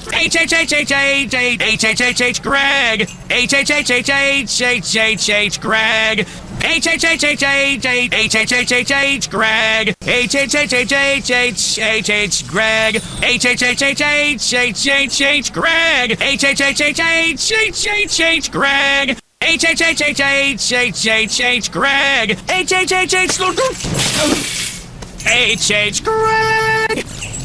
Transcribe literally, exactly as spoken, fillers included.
H H H H H H H H H H Greg. H H H H H H H H Greg. H H H H H H H H H H H Greg. H H H H H H H H Greg. H H H H H H H H Greg. H H H H H H H H Greg. H H H H H H H H Greg. H H H H H H Greg.